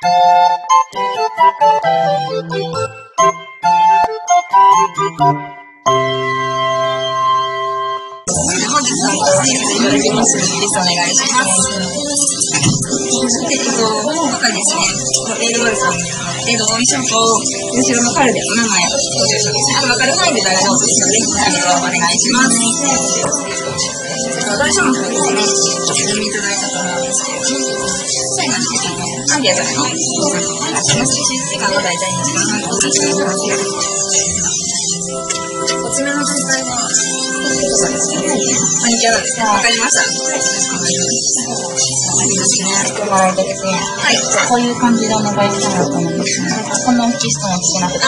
本日はご参加いただきます。リストお願いします。今回ですね、ホテルワルさんによって同意書と後ろのカルでお名前、ご住所ですね。あと分かる範囲で大丈夫ですので、お願いします。同意書の方ですね、読みいただいたと思うんですけれども、最後にアンケートでの実施時間は大体2時間半となっています。こちらの状態は、そうですね。アンケートですね。わかりました。 来てもらいたくて、はい、こういう感じでお願いしたかったんですね。こんな大きい質問してなくて。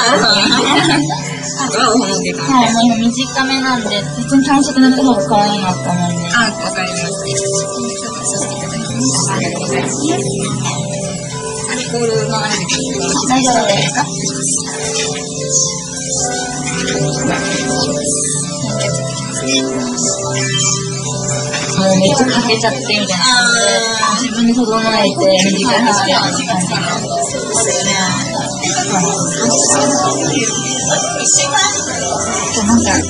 はい、もう今短めなんで、別に短縮の方が可愛いなと思うんで。 わかりました。させていただきます。ありがとうございます。アルコールのあれで大丈夫ですか？もうめっちゃかけちゃってみたいな感じで、自分に整えて短くして感じで。そうですね。なんか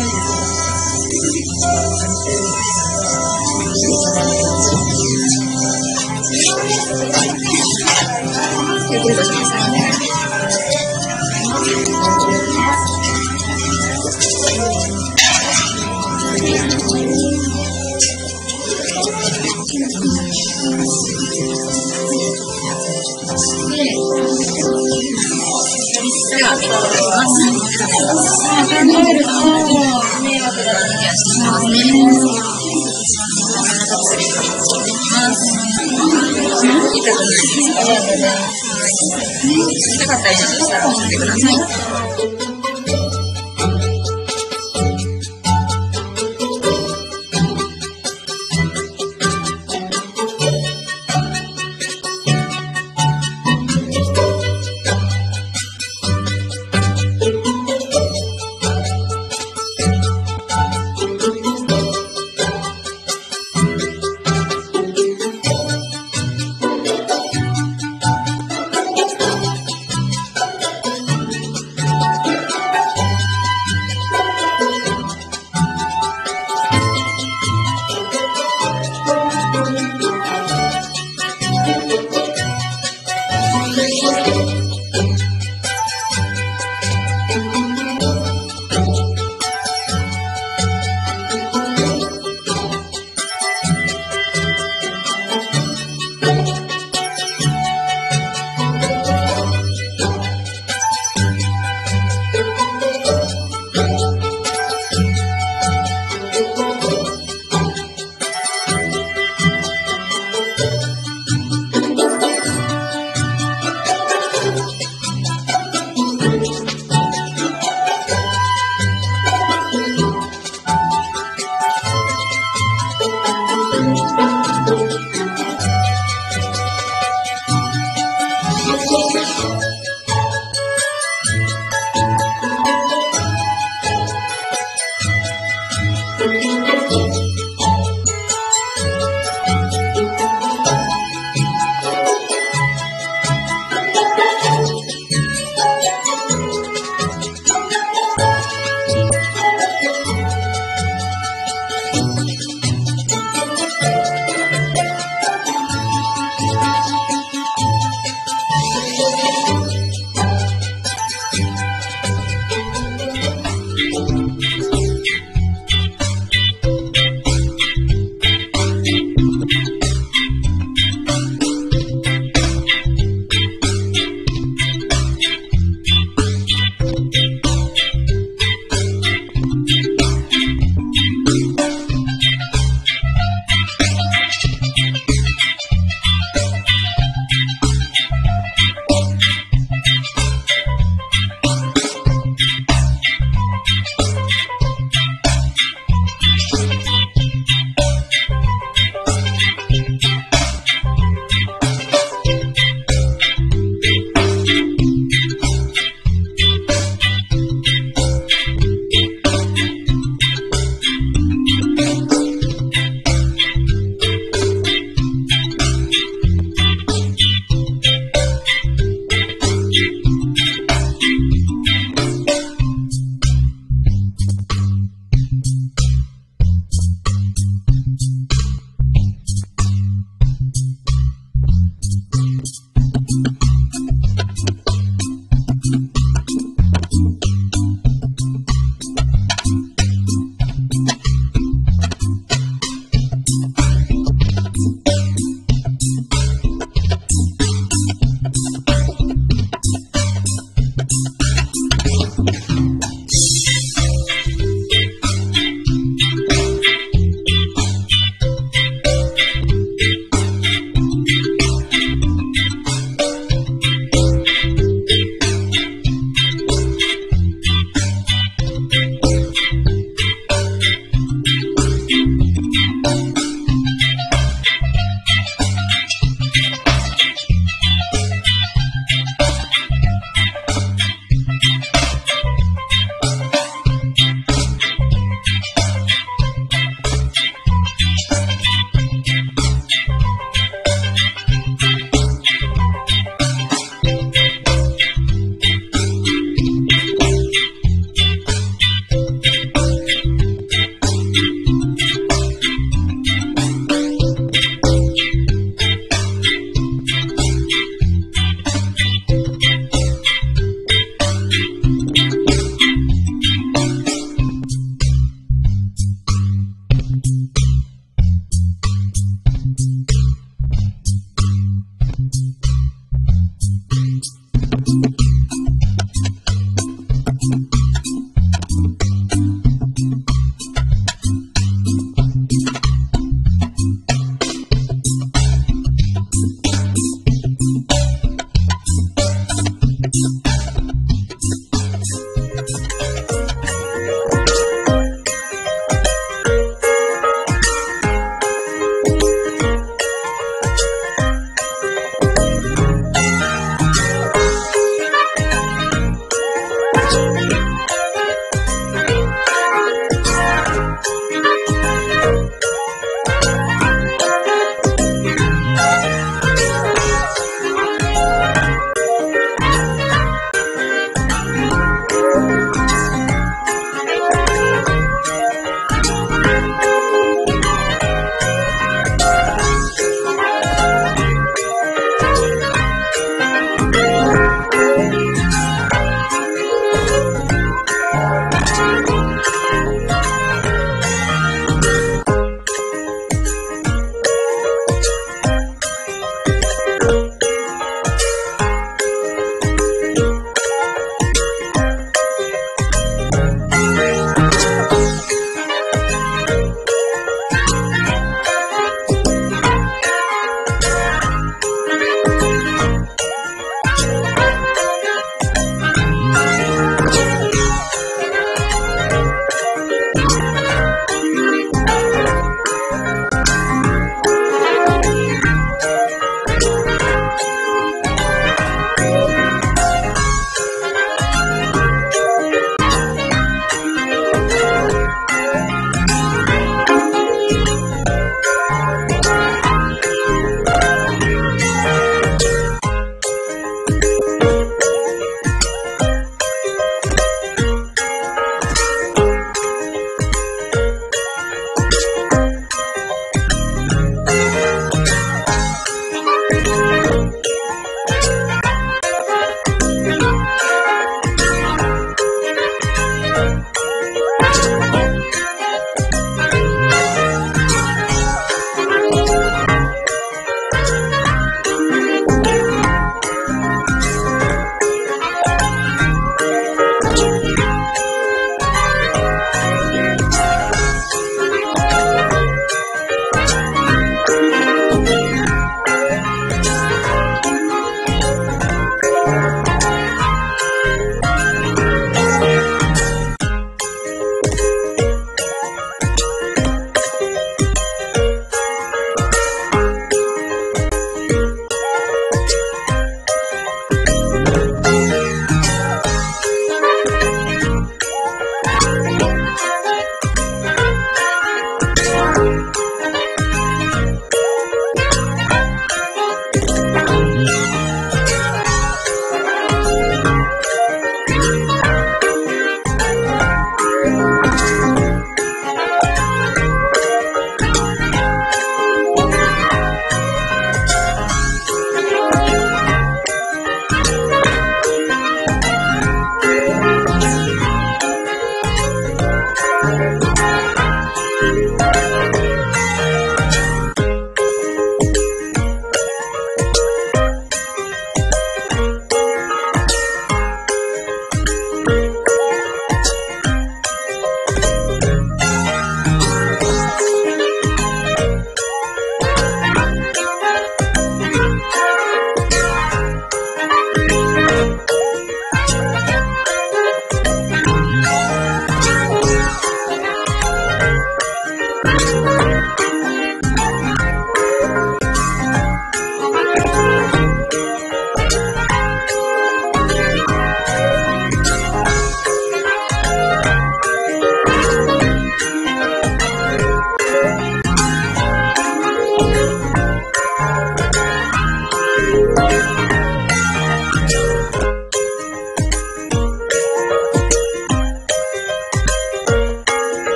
痛かったりしたら教えてください。